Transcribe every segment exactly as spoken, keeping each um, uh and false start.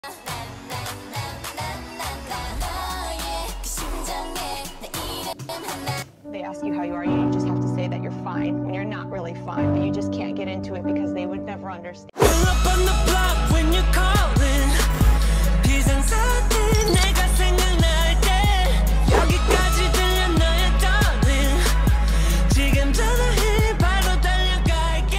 They ask you how you are, you just have to say that you're fine when you're not really fine, but you just can't get into it because they would never understand. Pull up on the block when you're calling. 비상사태 내가 생각날 때 여기까지 들려 너의 darling. 지금 전화해 바로 달려갈게.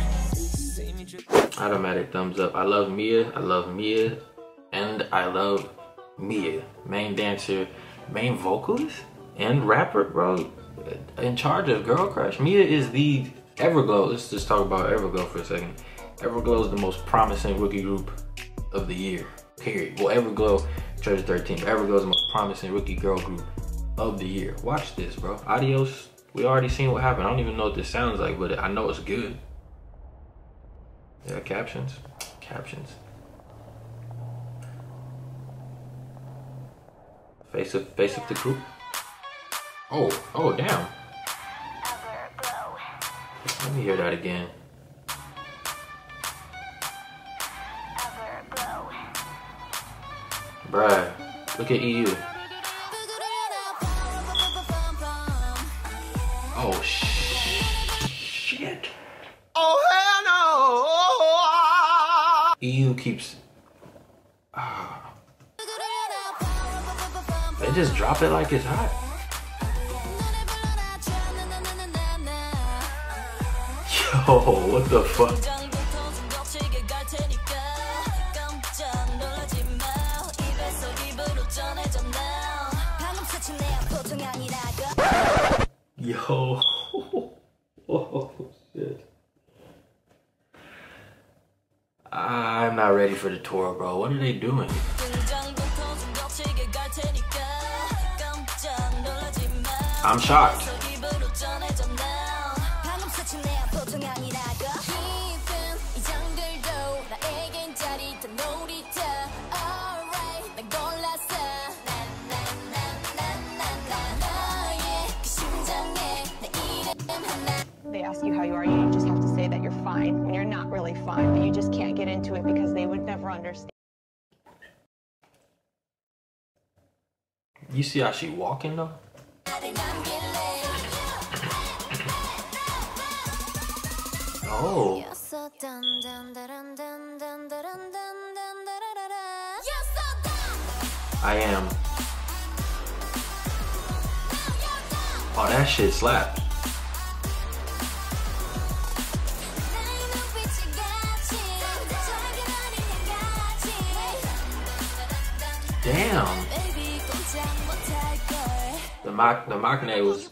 Automatic thumbs up. I love Mia. I love Mia, and I love Mia, main dancer, main vocalist, and rapper, bro. In charge of Girl Crush. Mia is the Everglow. Let's just talk about Everglow for a second. Everglow is the most promising rookie group of the year, period. Well, Everglow, Treasure thirteen, but Everglow is the most promising rookie girl group of the year. Watch this, bro. Adios. We already seen what happened. I don't even know what this sounds like, but I know it's good. Yeah, captions. Captions. Face up, face up the group. Oh, oh, damn. Let me hear that again. Bruh, look at E U. Oh, shit. Oh, hell no. E U keeps... Ah. They just drop it like it's hot. Yo, what the fuck? Yo. Oh, shit. I'm not ready for the tour, bro. What are they doing? I'm shocked. They ask you how you are, you just have to say that you're fine when you're not really fine, but you just can't get into it because they would never understand. You see how she walking though? Oh. I am. Oh, that shit slapped. Damn. The mock, the Machine was.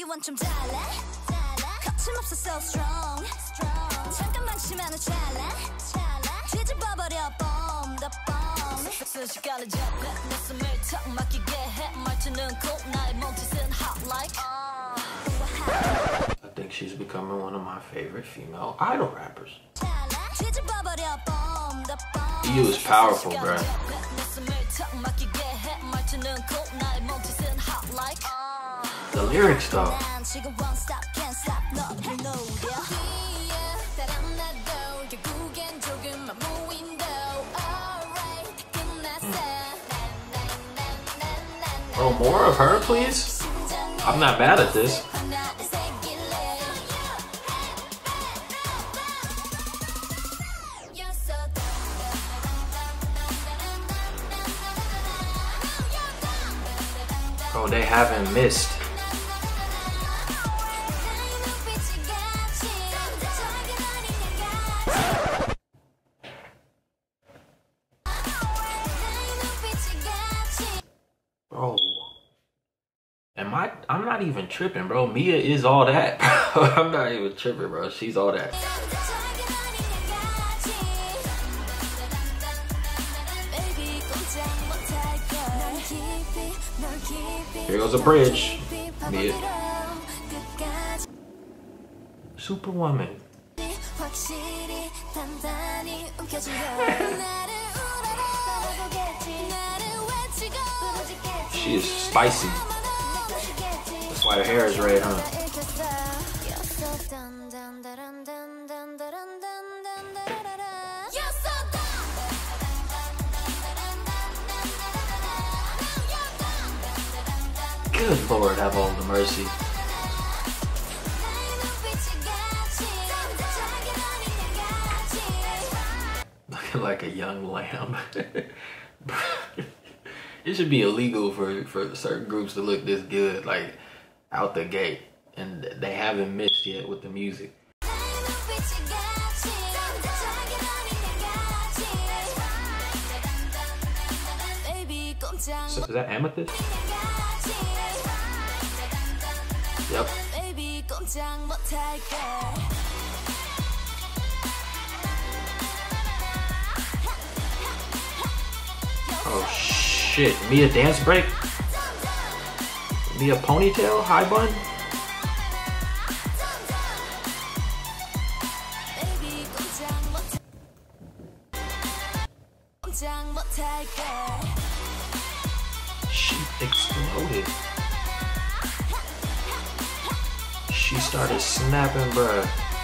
I think she's becoming one of my favorite female idol rappers. E U is powerful, bruh. The lyrics though. Bro, more of her, please? I'm not mad at this. Bro, they haven't missed. Bro. Am I? I'm not even tripping, bro. Mia is all that. I'm not even tripping, bro. She's all that. Here goes a bridge. Mia. Superwoman. She is spicy. That's why her hair is red, huh? Good Lord, have all the mercy. Looking like a young lamb. It should be illegal for, for certain groups to look this good, like out the gate. And they haven't missed yet with the music. So is that Amethyst? Yep. Oh shit, Mia dance break? Mia ponytail, high bun? She exploded. She started snapping, bruh.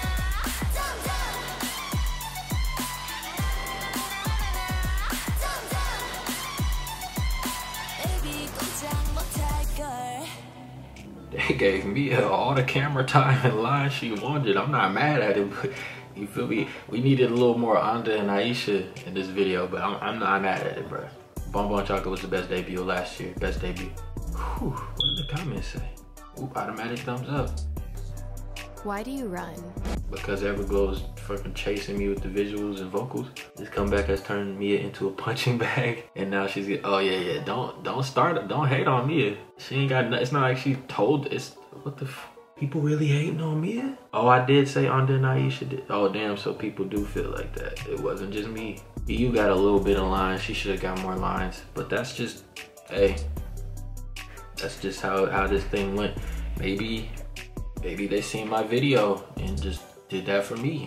They gave me all the camera time and line she wanted. I'm not mad at it, but you feel me? We needed a little more Anda and Aisha in this video, but I'm, I'm not mad at it, bro. Bonbon Chocolate was the best debut last year. Best debut. Whew, what did the comments say? Ooh, automatic thumbs up. Why do you run? Because Everglow is fucking chasing me with the visuals and vocals. This comeback has turned Mia into a punching bag, and now she's get. Oh yeah, yeah. Don't don't start. Don't hate on Mia. She ain't got. It's not like she told. It's what the. F People really hating on Mia? Oh, I did say Anda and Aisha did. Oh damn. So people do feel like that. It wasn't just me. You got a little bit of lines. She should have got more lines. But that's just. Hey. That's just how how this thing went. Maybe. Maybe they seen my video and just did that for me.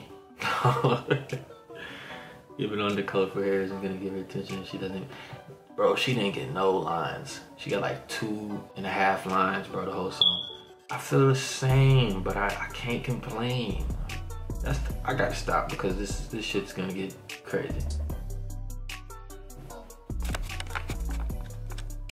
Even on the colorful hair isn't gonna give her attention. She doesn't, bro, she didn't get no lines. She got like two and a half lines, bro, the whole song. I feel the same, but I, I can't complain. That's, I gotta stop because this, this shit's gonna get crazy.